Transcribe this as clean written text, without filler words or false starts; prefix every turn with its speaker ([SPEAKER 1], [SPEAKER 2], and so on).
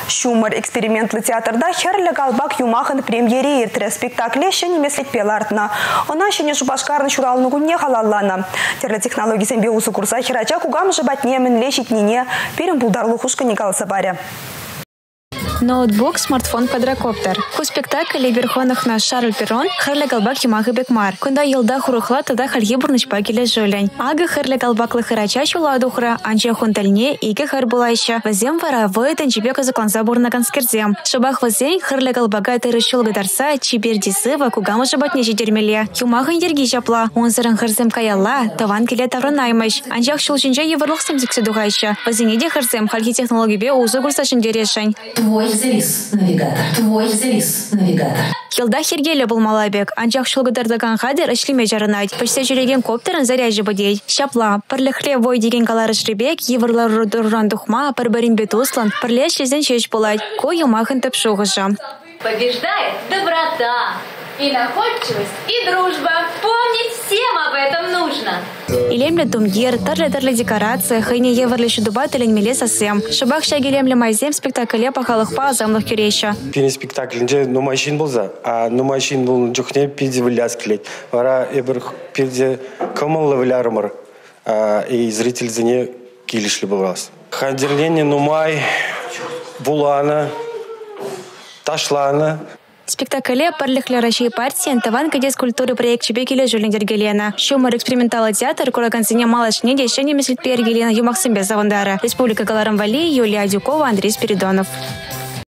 [SPEAKER 1] Шумер экспериментлы театрда херлі галбак юмахын премьере иртірі спектакле шыне меслек пелартына. Она шыне шубашкарын шуралыны күнне халаллана. Терлі технологиясен беусу курса херача кугам жыбатне мінле шетнене перім бұлдарлы хушка не калса баря.
[SPEAKER 2] Ноутбук, смартфон, квадрокоптер. Ку спектакль Берхонах на Шарль Перрон херлі галбак юмахы бекмар. Кунда елда хурухла тада хальги бурнышпа келе жөлень. Ага херлі галбаклы хырача чула духра, анче хунтальне иге хыр булайша. Вазем вара войден чебека закланса бурна конскерзем. Шабах вазень херлі галбага тырышыл гадарса, чибердисы ва кугама жабатне жидермеле. Юмахы индерги жапла, онзырын хырзем каялла, таван келе тавранаймаш. Анчах шулчинча еврлық семзіксі дугайша. Вазенеде хырзем хальги технологии бе узы курсашын дерешень.
[SPEAKER 3] Твой завис, навигатор.
[SPEAKER 2] Елда хергеле был малабек, анчах шулгадардаган хадер ишлиме жарынать. Почти жүреген коптерын заряжы бодей. Шапла, пырлыхле вой деген калары шребек, еврлар рудурран духма, пырбарин бетуслан, пырле шлезен чеч полать, кой юмахын тапшугыша.
[SPEAKER 4] Побеждает доброта, и находчивость, и дружба. Помнить всем об этом нужно.
[SPEAKER 2] Илемле думгер, тарле декорация, хайне еврле шудубателен мелеса сем. Шабах шагилемле майзем спектакле пахалых па замлых кюреща.
[SPEAKER 5] Пине спектакльнде нумайшин болза, а нумайшин был джухне пиде влясклеть. Вара эбер пиде камалла влярмар, и зритель за ней килишли был раз. Хандернение нумай, булана, ташлана.
[SPEAKER 2] Спектакле парлыхле России партии таван кадес культуры проект чебекеле жюлендер Гелена. Шумер экспериментала театр, кураканцене малашне дешение мислит пер Гелена Юмахсембе Завандара. Республика Галарам Вали, Юлия Дюкова, Андрей Спиридонов.